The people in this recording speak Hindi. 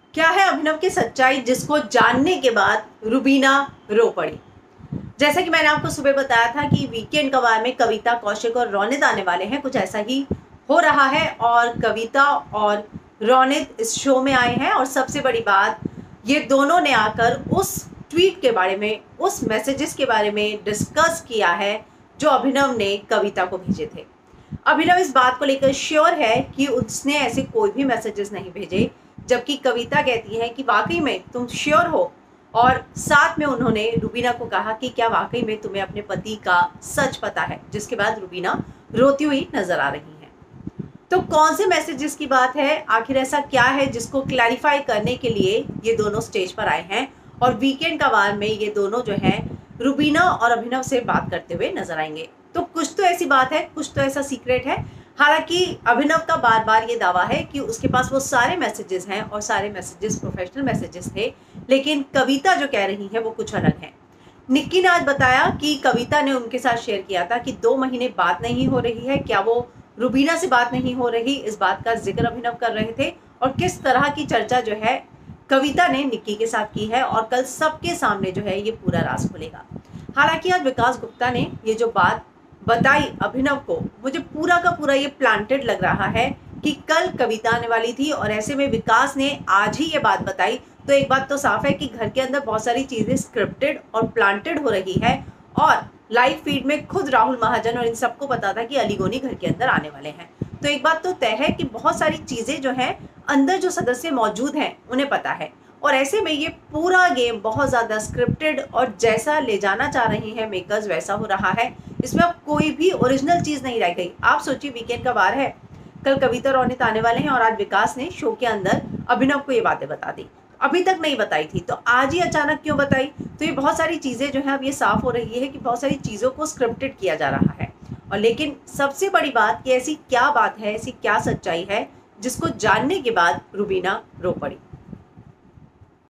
क्या है अभिनव की सच्चाई जिसको जानने के बाद रुबीना रो पड़ी। जैसा कि मैंने आपको सुबह बताया था कि वीकेंड कवार में कविता, कौशिक और रौनित आने वाले हैं, कुछ ऐसा ही हो रहा है और कविता और रौनित इस शो में आए हैं। और सबसे बड़ी बात, ये दोनों ने आकर उस ट्वीट के बारे में, उस मैसेजेस के बारे में डिस्कस किया है जो अभिनव ने कविता को भेजे थे। अभिनव इस बात को लेकर श्योर है कि उसने ऐसे कोई भी मैसेजेस नहीं भेजे, जबकि कविता कहती है कि वाकई में तुम श्योर हो। और साथ में उन्होंने रुबीना को कहा कि क्या वाकई में तुम्हें अपने पति का सच पता है, जिसके बाद रुबीना रोती हुई नजर आ रही है। तो कौन से मैसेजेस की बात है, आखिर ऐसा क्या है जिसको क्लैरिफाई करने के लिए ये दोनों स्टेज पर आए हैं और वीकेंड कवार में ये दोनों जो है रुबीना और अभिनव से बात करते हुए नजर आएंगे। तो कुछ तो ऐसी बात है, कुछ तो ऐसा सीक्रेट है। हालांकि अभिनव का बार बार ये दावा है कि उसके पास वो सारे मैसेजेस हैं और सारे मैसेजेस प्रोफेशनल मैसेजेस थे, लेकिन कविता जो कह रही है वो कुछ अलग है। निक्की ने आज बताया कि कविता ने उनके साथ शेयर किया था कि 2 महीने बात नहीं हो रही है। क्या वो रुबीना से बात नहीं हो रही, इस बात का जिक्र अभिनव कर रहे थे और किस तरह की चर्चा जो है कविता ने निक्की के साथ की है और कल सबके सामने जो है ये पूरा राज खुलेगा। हालांकि आज विकास गुप्ता ने ये जो बात बताई अभिनव को, मुझे पूरा का पूरा ये प्लांटेड लग रहा है कि कल कविता आने वाली थी और ऐसे में विकास ने आज ही ये बात बताई। तो एक बात तो साफ है कि घर के अंदर बहुत सारी चीजें स्क्रिप्टेड और प्लांटेड हो रही है और लाइव फीड में खुद राहुल महाजन और इन सबको पता था कि अलीगोनी घर के अंदर आने वाले हैं। तो एक बात तो तय है कि बहुत सारी चीजें जो हैं अंदर जो सदस्य मौजूद हैं उन्हें पता है और ऐसे में ये पूरा गेम बहुत ज़्यादा स्क्रिप्टेड और जैसा ले जाना चाह रही हैं मेकर्स वैसा हो रहा है। इसमें अब कोई भी ओरिजिनल चीज़ नहीं रह गई। आप सोचिए, वीकेंड का वार है, कल कविता रौनित आने वाले हैं और आज विकास ने शो के अंदर अभिनव को ये बातें बता दी, अभी तक नहीं बताई थी, तो आज ही अचानक क्यों बताई। तो ये बहुत सारी चीज़ें जो है अब ये साफ हो रही है कि बहुत सारी चीज़ों को स्क्रिप्टेड किया जा रहा है। और लेकिन सबसे बड़ी बात कि ऐसी क्या बात है, ऐसी क्या सच्चाई है जिसको जानने के बाद रुबीना रो पड़ी।